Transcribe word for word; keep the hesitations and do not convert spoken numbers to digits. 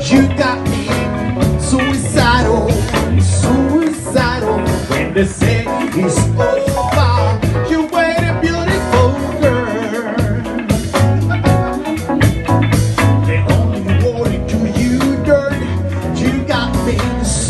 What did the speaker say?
You got me suicidal, suicidal. When they say it's over, you wait a beautiful girl. They only wanted to you dirt. You got me